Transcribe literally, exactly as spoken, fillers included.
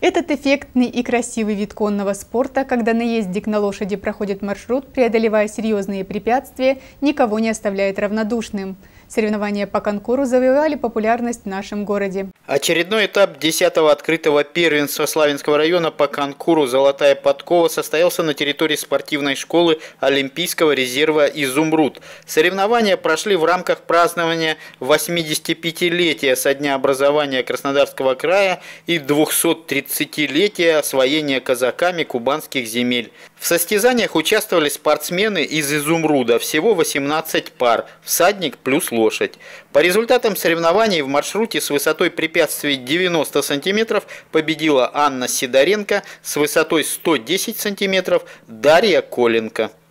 Этот эффектный и красивый вид конного спорта, когда наездик на лошади проходит маршрут, преодолевая серьезные препятствия, никого не оставляет равнодушным. Соревнования по конкуру завоевали популярность в нашем городе. Очередной этап десятого открытого первенства Славянского района по конкуру «Золотая подкова» состоялся на территории спортивной школы Олимпийского резерва «Изумруд». Соревнования прошли в рамках празднования восьмидесятипятилетия со дня образования Краснодарского края и двухсотридцатилетия освоения казаками кубанских земель. В состязаниях участвовали спортсмены из «Изумруда», всего восемнадцать пар, всадник плюс лошадь. По результатам соревнований в маршруте с высотой препятствий девяносто сантиметров победила Анна Сидоренко, с высотой сто десять сантиметров Дарья Коленко.